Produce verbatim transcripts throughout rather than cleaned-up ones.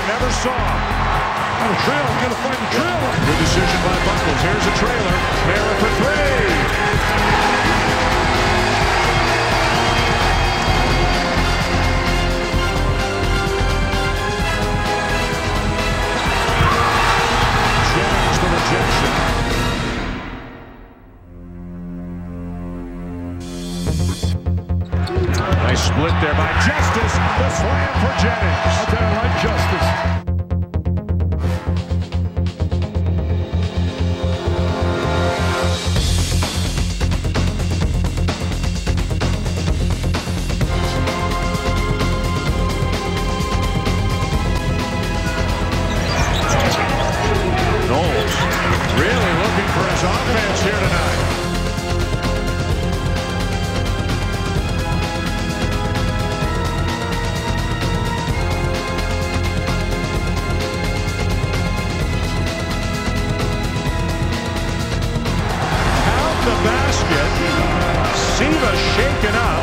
never saw. Oh, the trail, you gotta find the trailer. Good decision by Buckles. Here's a trailer. Mara for three. Jennings the rejection. Nice split there by Justice. The slam for Jennings. I tell you, I like Justice. Really looking for his offense here tonight. Out the basket. Siva shaken up.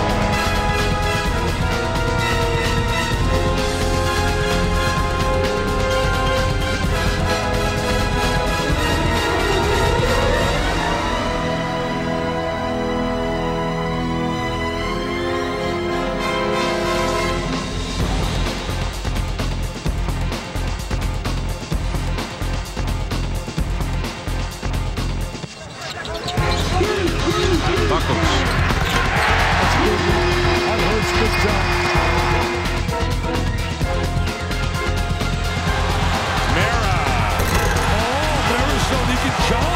Buckles. That's good. That hurts. Good job. Mara. Oh, Mara's so he can jump.